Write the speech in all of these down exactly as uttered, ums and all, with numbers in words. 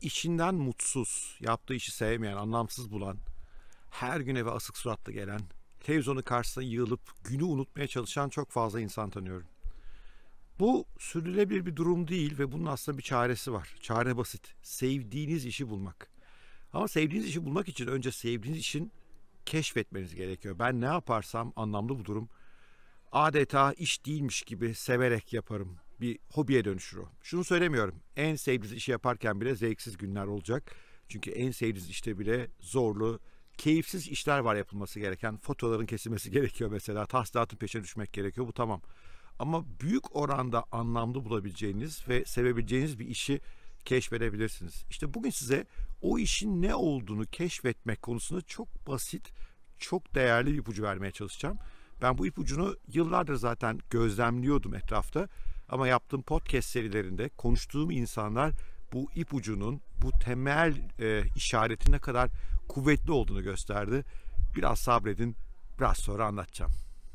işinden mutsuz, yaptığı işi sevmeyen, anlamsız bulan, her gün eve asık suratla gelen, televizyonun karşısına yığılıp günü unutmaya çalışan çok fazla insan tanıyorum. Bu sürdürülebilir bir durum değil ve bunun aslında bir çaresi var. Çare basit. Sevdiğiniz işi bulmak. Ama sevdiğiniz işi bulmak için önce sevdiğiniz işin keşfetmeniz gerekiyor. Ben ne yaparsam anlamlı bulurum. Adeta iş değilmiş gibi severek yaparım. Bir hobiye dönüşür o. Şunu söylemiyorum. En sevdiğiniz işi yaparken bile zevksiz günler olacak. Çünkü en sevdiğiniz işte bile zorlu, keyifsiz işler var yapılması gereken. Fotoğrafların kesilmesi gerekiyor mesela. Tahsilatın peşine düşmek gerekiyor. Bu tamam. Ama büyük oranda anlamlı bulabileceğiniz ve sevebileceğiniz bir işi keşfedebilirsiniz. İşte bugün size o işin ne olduğunu keşfetmek konusunda çok basit, çok değerli bir ipucu vermeye çalışacağım. Ben bu ipucunu yıllardır zaten gözlemliyordum etrafta. Ama yaptığım podcast serilerinde konuştuğum insanlar bu ipucunun, bu temel e, işaretin ne kadar kuvvetli olduğunu gösterdi. Biraz sabredin, biraz sonra anlatacağım.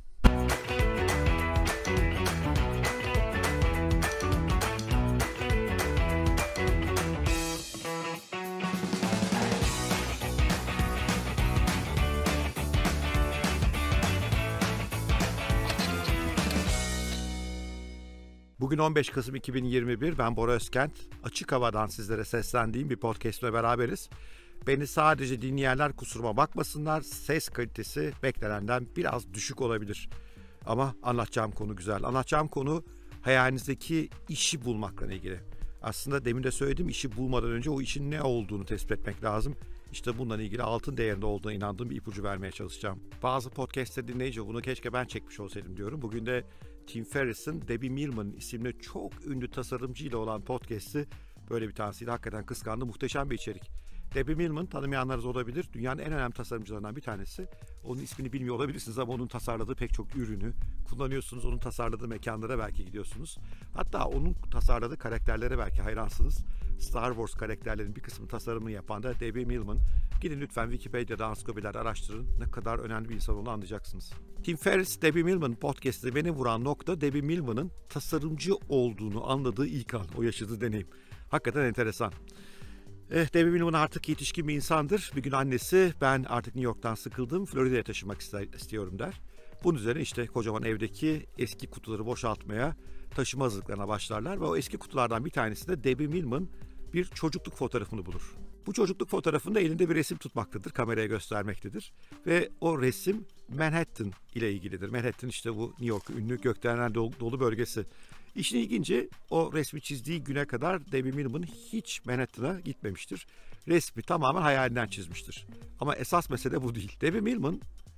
Bugün on beş Kasım iki bin yirmi bir, ben Bora Özkent. Açık havadan sizlere seslendiğim bir podcast'le beraberiz. Beni sadece dinleyenler kusuruma bakmasınlar, ses kalitesi beklenenden biraz düşük olabilir. Ama anlatacağım konu güzel. Anlatacağım konu hayalinizdeki işi bulmakla ilgili. Aslında demin de söyledim, işi bulmadan önce o işin ne olduğunu tespit etmek lazım. İşte bununla ilgili altın değerinde olduğuna inandığım bir ipucu vermeye çalışacağım. Bazı podcast'te dinleyince bunu keşke ben çekmiş olsaydım diyorum. Bugün de Tim Ferriss'in Debbie Millman isimli çok ünlü tasarımcıyla olan podcast'i böyle bir tanesiydi. Hakikaten kıskandı, muhteşem bir içerik. Debbie Millman, tanımayanlarınız olabilir. Dünyanın en önemli tasarımcılarından bir tanesi. Onun ismini bilmiyor olabilirsiniz ama onun tasarladığı pek çok ürünü kullanıyorsunuz. Onun tasarladığı mekanlara belki gidiyorsunuz. Hatta onun tasarladığı karakterlere belki hayransınız. Star Wars karakterlerinin bir kısmı tasarımını yapan da Debbie Millman. Gidin lütfen Wikipedia'da ansiklopediler araştırın. Ne kadar önemli bir insan olduğunu anlayacaksınız. Tim Ferriss, Debbie Millman podcast'te beni vuran nokta Debbie Millman'ın tasarımcı olduğunu anladığı ilk an. O yaşadığı deneyim. Hakikaten enteresan. Eh, Debbie Millman artık yetişkin bir insandır. Bir gün annesi, ben artık New York'tan sıkıldım, Florida'ya taşınmak istiyorum der. Bunun üzerine işte kocaman evdeki eski kutuları boşaltmaya, taşıma hazırlıklarına başlarlar. Ve o eski kutulardan bir tanesinde Debbie Millman bir çocukluk fotoğrafını bulur. Bu çocukluk fotoğrafında elinde bir resim tutmaktadır, kameraya göstermektedir. Ve o resim Manhattan ile ilgilidir. Manhattan işte bu New York'un ünlü gökdelenler dolu bölgesi. İşin ilginci, o resmi çizdiği güne kadar Debbie Millman hiç Manhattan'a gitmemiştir. Resmi tamamen hayalinden çizmiştir. Ama esas mesele bu değil. Debbie Millman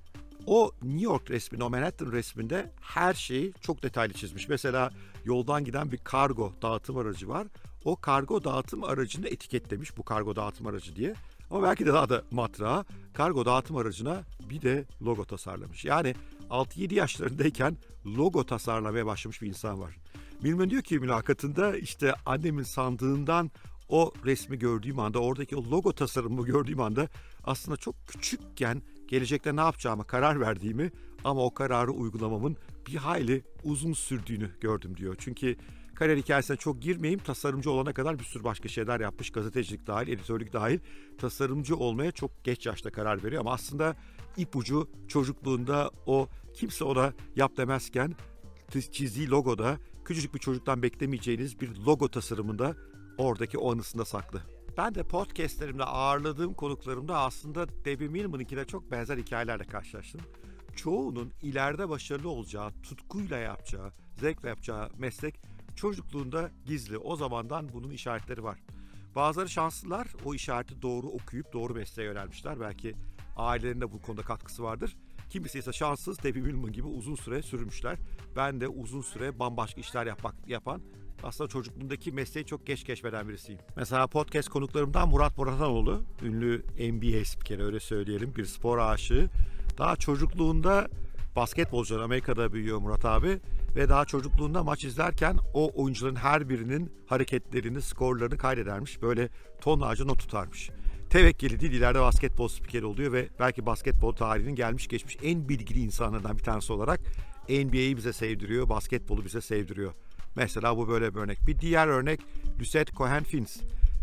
o New York resminde, o Manhattan resminde her şeyi çok detaylı çizmiş. Mesela yoldan giden bir kargo dağıtım aracı var. O kargo dağıtım aracını etiketlemiş, bu kargo dağıtım aracı diye. Ama belki de daha da matrağı, kargo dağıtım aracına bir de logo tasarlamış. Yani altı yedi yaşlarındayken logo tasarlamaya başlamış bir insan var. Millman diyor ki mülakatında, işte annemin sandığından o resmi gördüğüm anda, oradaki o logo tasarımını gördüğüm anda aslında çok küçükken gelecekte ne yapacağıma karar verdiğimi ama o kararı uygulamamın bir hayli uzun sürdüğünü gördüm diyor. Çünkü kariyer hikayesine çok girmeyeyim, tasarımcı olana kadar bir sürü başka şeyler yapmış. Gazetecilik dahil, editörlük dahil tasarımcı olmaya çok geç yaşta karar veriyor. Ama aslında ipucu çocukluğunda, o kimse ona yap demezken çizdiği logoda, küçücük bir çocuktan beklemeyeceğiniz bir logo tasarımında oradaki o anısında saklı. Ben de podcastlerimde ağırladığım konuklarımda aslında Debbie Millman'ınkiyle çok benzer hikayelerle karşılaştım. Çoğunun ileride başarılı olacağı, tutkuyla yapacağı, zevkle yapacağı meslek çocukluğunda gizli. O zamandan bunun işaretleri var. Bazıları şanslılar, o işareti doğru okuyup doğru mesleğe yönelmişler. Belki ailelerinde bu konuda katkısı vardır. Kimisi ise şanssız, Debbie Millman gibi uzun süre sürmüşler. Ben de uzun süre bambaşka işler yapmak, yapan, aslında çocukluğundaki mesleği çok geç keşfeden birisiyim. Mesela podcast konuklarımdan Murat Muratanoğlu, ünlü N B A spikeri, öyle söyleyelim, bir spor aşığı. Daha çocukluğunda basketbolcu, Amerika'da büyüyor Murat abi ve daha çocukluğunda maç izlerken o oyuncuların her birinin hareketlerini, skorlarını kaydedermiş. Böyle tonlarca not tutarmış. Tevekkili değil, ileride basketbol spikeri oluyor ve belki basketbol tarihinin gelmiş geçmiş en bilgili insanlardan bir tanesi olarak N B A'yi bize sevdiriyor, basketbolu bize sevdiriyor. Mesela bu böyle bir örnek. Bir diğer örnek Lucette Cohen-Fins.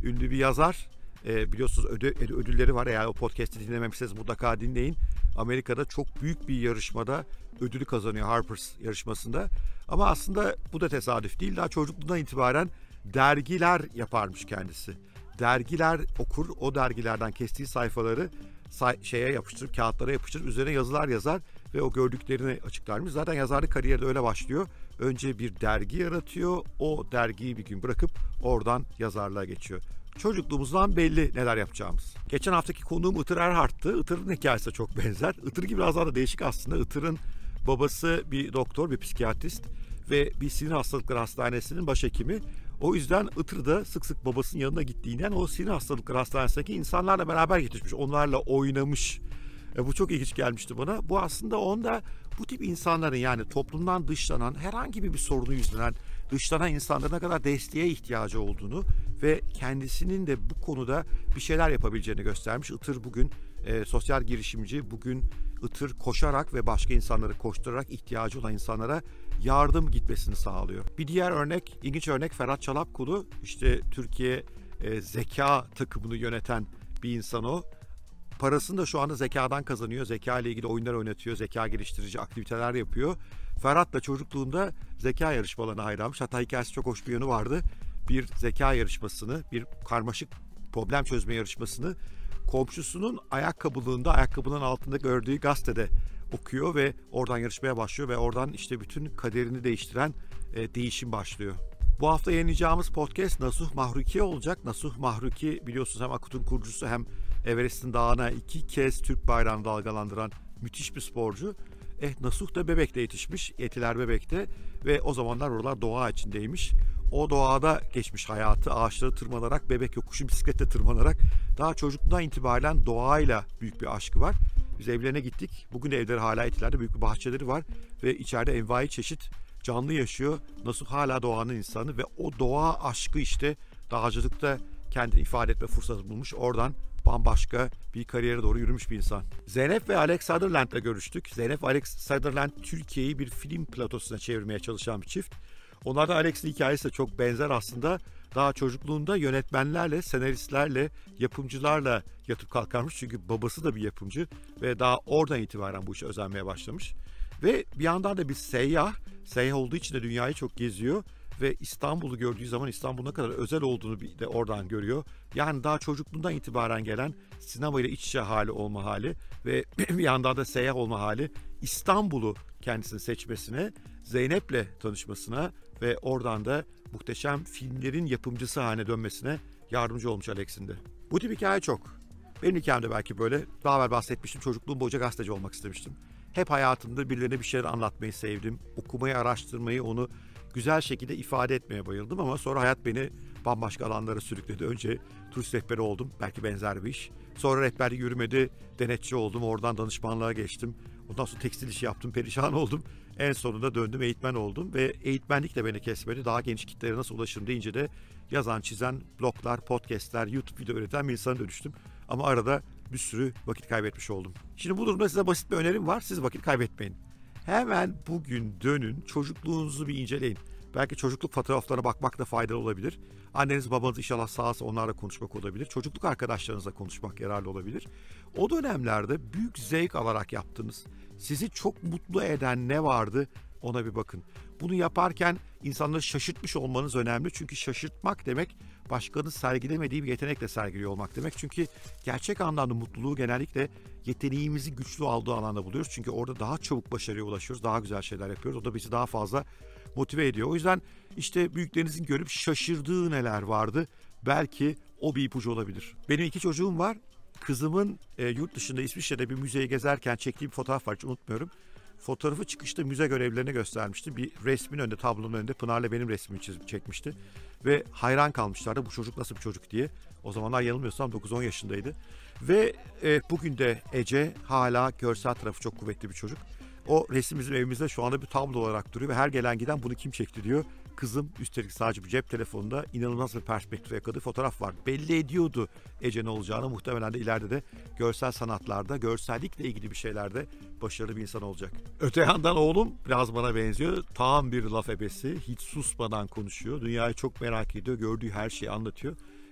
ünlü bir yazar. E, biliyorsunuz ödü, ödülleri var. Eğer o podcast'i dinlememişseniz mutlaka dinleyin. Amerika'da çok büyük bir yarışmada ödülü kazanıyor, Harper's yarışmasında. Ama aslında bu da tesadüf değil. Daha çocukluğundan itibaren dergiler yaparmış kendisi. Dergiler okur, o dergilerden kestiği sayfaları say- şeye yapıştırıp, kağıtlara yapıştırıp üzerine yazılar yazar ve o gördüklerini açıklarmış. Zaten yazarlık kariyeri de öyle başlıyor. Önce bir dergi yaratıyor, o dergiyi bir gün bırakıp oradan yazarlığa geçiyor. Çocukluğumuzdan belli neler yapacağımız. Geçen haftaki konuğum Itır Erhard'tı. Itır'ın hikayesi de çok benzer. Itır gibi biraz daha da değişik aslında. Itır'ın babası bir doktor, bir psikiyatrist ve bir sinir hastalıkları hastanesinin başhekimi. O yüzden Itır da sık sık babasının yanına gittiğinden o sinir hastalıkları hastanesindeki insanlarla beraber yetişmiş. Onlarla oynamış. E, bu çok ilginç gelmişti bana. Bu aslında onda bu tip insanların, yani toplumdan dışlanan, herhangi bir sorunu yüzünden dışlanan insanlara ne kadar desteğe ihtiyacı olduğunu ve kendisinin de bu konuda bir şeyler yapabileceğini göstermiş. Itır bugün e, sosyal girişimci, bugün Itır koşarak ve başka insanları koşturarak ihtiyacı olan insanlara yardım gitmesini sağlıyor. Bir diğer örnek, ilginç örnek Ferhat Çalapkulu. İşte Türkiye e, zeka takımını yöneten bir insan o. Parasını da şu anda zekadan kazanıyor. Zeka ile ilgili oyunlar oynatıyor. Zeka geliştirici aktiviteler yapıyor. Ferhat da çocukluğunda zeka yarışmalarına hayranmış. Hatta hikayesi çok hoş bir yönü vardı. Bir zeka yarışmasını, bir karmaşık problem çözme yarışmasını komşusunun ayakkabılığında, ayakkabının altında gördüğü gazetede okuyor ve oradan yarışmaya başlıyor ve oradan işte bütün kaderini değiştiren e, değişim başlıyor. Bu hafta yayınlayacağımız podcast Nasuh Mahruki olacak. Nasuh Mahruki biliyorsunuz hem Akut'un kurucusu hem Everest'in dağına iki kez Türk bayrağını dalgalandıran müthiş bir sporcu. Eh Nasuh da Bebek'te yetişmiş, Etiler Bebek'te ve o zamanlar oralar doğa içindeymiş. O doğada geçmiş hayatı, ağaçları tırmanarak, Bebek yokuşu bisikletle tırmanarak daha çocukluğundan itibaren doğayla büyük bir aşkı var. Biz evlerine gittik. Bugün evleri hala Etiler'de büyük bir bahçeleri var ve içeride envai çeşit canlı yaşıyor. Nasuh hala doğanın insanı ve o doğa aşkı işte dağcılıkta kendini ifade etme fırsatı bulmuş. Oradan bambaşka bir kariyere doğru yürümüş bir insan. Zeynep ve Alex Sutherland'la görüştük. Zeynep ve Alex Sutherland Türkiye'yi bir film platosuna çevirmeye çalışan bir çift. Onlardan Alex'in hikayesi de çok benzer aslında. Daha çocukluğunda yönetmenlerle, senaristlerle, yapımcılarla yatıp kalkarmış. Çünkü babası da bir yapımcı ve daha oradan itibaren bu işe özenmeye başlamış. Ve bir yandan da bir seyyah, seyyah olduğu için de dünyayı çok geziyor. Ve İstanbul'u gördüğü zaman İstanbul'un ne kadar özel olduğunu de oradan görüyor. Yani daha çocukluğundan itibaren gelen sinemayla iç içe hali olma hali ve bir yandan da seyyah olma hali İstanbul'u kendisini seçmesine, Zeynep'le tanışmasına ve oradan da muhteşem filmlerin yapımcısı haline dönmesine yardımcı olmuş Alex'in de. Bu tip hikaye çok. Benim hikayem de belki böyle. Daha evvel bahsetmiştim, çocukluğum boyunca gazeteci olmak istemiştim. Hep hayatımda birilerine bir şeyler anlatmayı sevdim. Okumayı, araştırmayı, onu güzel şekilde ifade etmeye bayıldım ama sonra hayat beni bambaşka alanlara sürükledi. Önce turist rehberi oldum, belki benzer bir iş. Sonra rehberlik yürümedi, denetçi oldum, oradan danışmanlığa geçtim. Ondan sonra tekstil işi yaptım, perişan oldum. En sonunda döndüm, eğitmen oldum ve eğitmenlik de beni kesmedi. Daha geniş kitlere nasıl ulaşırım deyince de yazan, çizen, bloglar, podcastler, YouTube video üreten bir insana dönüştüm. Ama arada bir sürü vakit kaybetmiş oldum. Şimdi bu durumda size basit bir önerim var, siz vakit kaybetmeyin. Hemen bugün dönün, çocukluğunuzu bir inceleyin. Belki çocukluk fotoğraflarına bakmak da faydalı olabilir. Anneniz babanız inşallah sağsa onlarla konuşmak olabilir. Çocukluk arkadaşlarınızla konuşmak yararlı olabilir. O dönemlerde büyük zevk alarak yaptığınız, sizi çok mutlu eden ne vardı ona bir bakın. Bunu yaparken insanları şaşırtmış olmanız önemli. Çünkü şaşırtmak demek başkanın sergilemediği bir yetenekle sergiliyor olmak demek. Çünkü gerçek anlamda mutluluğu genellikle yeteneğimizi güçlü aldığı alanda buluyoruz. Çünkü orada daha çabuk başarıya ulaşıyoruz, daha güzel şeyler yapıyoruz. O da bizi daha fazla motive ediyor. O yüzden işte büyüklerinizin görüp şaşırdığı neler vardı. Belki o bir ipucu olabilir. Benim iki çocuğum var. Kızımın e, yurt dışında İsviçre'de bir müzeyi gezerken çektiği bir fotoğraf var, hiç unutmuyorum. Fotoğrafı çıkışta müze görevlilerine göstermişti. Bir resmin önünde, tablonun önünde Pınar'la benim resmimi çizip çekmişti. Ve hayran kalmışlardı, bu çocuk nasıl bir çocuk diye. O zamanlar yanılmıyorsam dokuz on yaşındaydı. Ve e, bugün de Ece hala görsel tarafı çok kuvvetli bir çocuk. O resim bizim evimizde şu anda bir tablo olarak duruyor ve her gelen giden bunu kim çekti diyor. Kızım üstelik sadece bir cep telefonunda inanılmaz bir perspektif yakaladığı fotoğraf var. Belli ediyordu Ece ne olacağını, muhtemelen de ileride de görsel sanatlarda, görsellikle ilgili bir şeylerde başarılı bir insan olacak. Öte yandan oğlum biraz bana benziyor. Tam bir laf ebesi, hiç susmadan konuşuyor. Dünyayı çok merak ediyor, gördüğü her şeyi anlatıyor.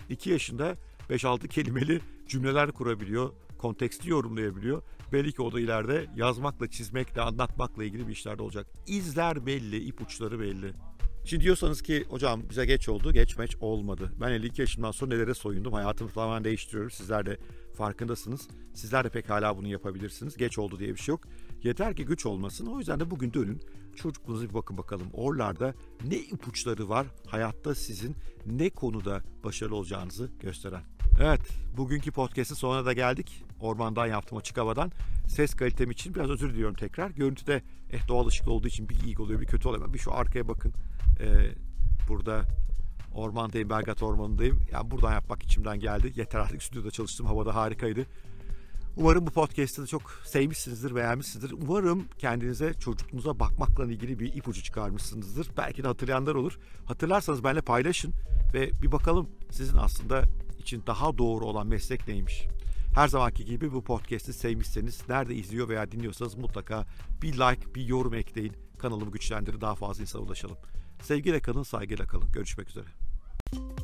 iki yaşında beş altı kelimeli cümleler kurabiliyor, konteksti yorumlayabiliyor. Belli ki o da ileride yazmakla, çizmekle, anlatmakla ilgili bir işlerde olacak. İzler belli, ipuçları belli. Şimdi diyorsanız ki hocam bize geç oldu, geç meç olmadı. Ben elli iki yaşımdan sonra nelere soyundum, hayatımı tamamen değiştiriyorum. Sizler de farkındasınız. Sizler de pek hala bunu yapabilirsiniz. Geç oldu diye bir şey yok. Yeter ki güç olmasın. O yüzden de bugün dönün, çocukluğunuza bir bakın bakalım. Oralarda ne ipuçları var hayatta sizin ne konuda başarılı olacağınızı gösteren. Evet, bugünkü podcast'ın sonuna da geldik. Ormandan yaptım, açık havadan. Ses kalitem için biraz özür diliyorum tekrar. Görüntüde eh, doğal ışıklı olduğu için bir iyi oluyor, bir kötü oluyor. Bir şu arkaya bakın. Ee, burada ormandayım, Belgrad Ormanı'ndayım. Yani buradan yapmak içimden geldi. Yeter artık, stüdyoda çalıştım. Havada harikaydı. Umarım bu podcast'ı çok sevmişsinizdir, beğenmişsinizdir. Umarım kendinize, çocukluğunuza bakmakla ilgili bir ipucu çıkarmışsınızdır. Belki de hatırlayanlar olur. Hatırlarsanız benimle paylaşın ve bir bakalım sizin aslında için daha doğru olan meslek neymiş. Her zamanki gibi bu podcast'i sevmişseniz, nerede izliyor veya dinliyorsanız mutlaka bir like, bir yorum ekleyin. Kanalımı güçlendirin, daha fazla insana ulaşalım. Sevgiyle kalın, saygıyla kalın. Görüşmek üzere.